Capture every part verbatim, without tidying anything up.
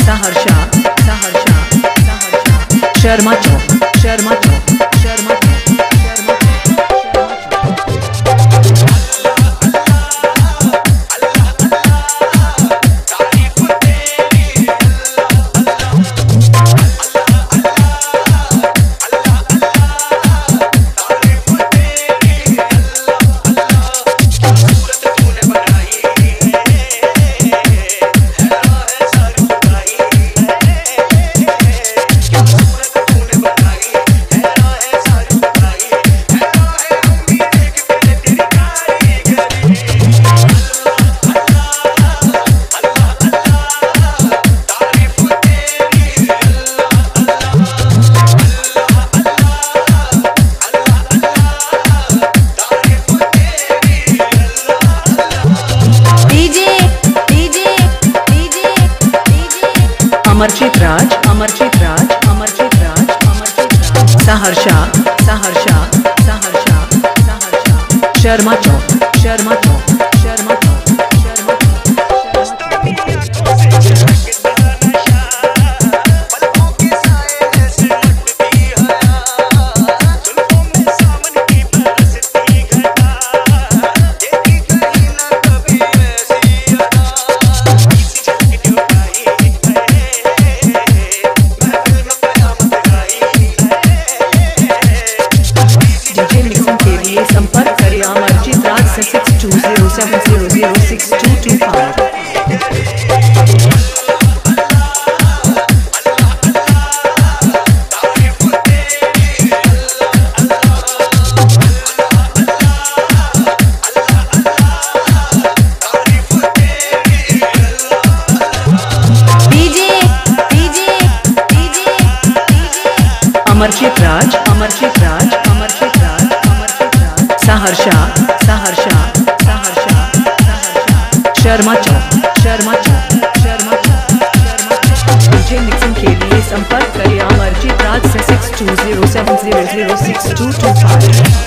सहरसा सहरसा सहरसा शर्मा चौक शर्मा चौक शर्मा चौक शर्मा अमरजीत राज अमरजीत राज अमरजीत राज अमरजीत राज सहरसा सहरसा सहरसा सहरसा शर्मा चौक शर्मा चौक शर्मा चौक शर्मा संपर्क करें Amarjeet Raj six two zero seven zero zero six two two five. Amarjeet Raj Amarjeet Raj Amarjeet Raj Saharsa Saharsa Saharsa Saharsa Sharma Chowk Sharma Chowk Sharma Chowk Sharma Chowk. मुझे mixing के लिए संपर्क करें अमरजीत राज से six two zero seven zero zero six two two five.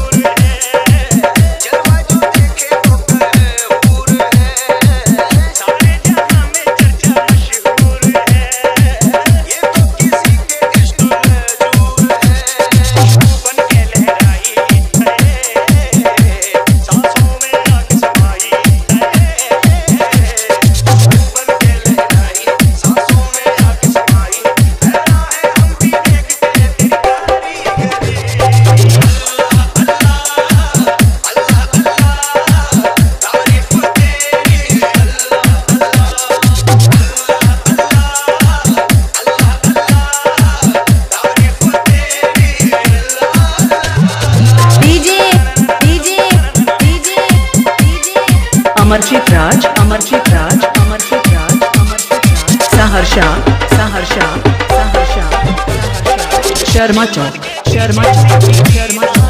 Amarjeet Raj Amarjeet Raj Amarjeet Raj Amarjeet Raj Saharsa Saharsa Saharsa Saharsa Sharma Chowk Sharma Chowk Sharma चौक।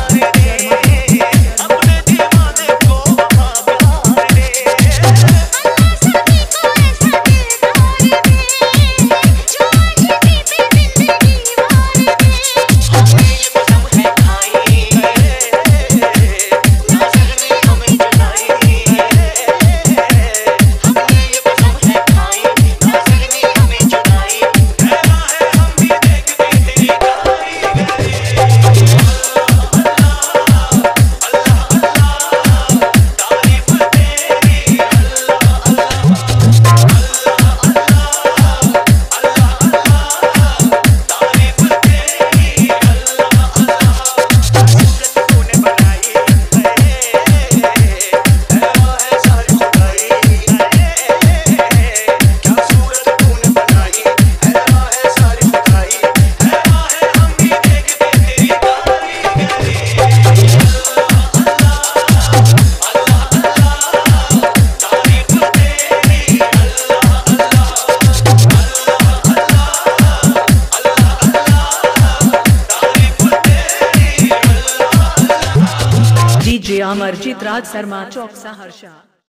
डीजे अमरजीत राज शर्मा चौक सहरसा।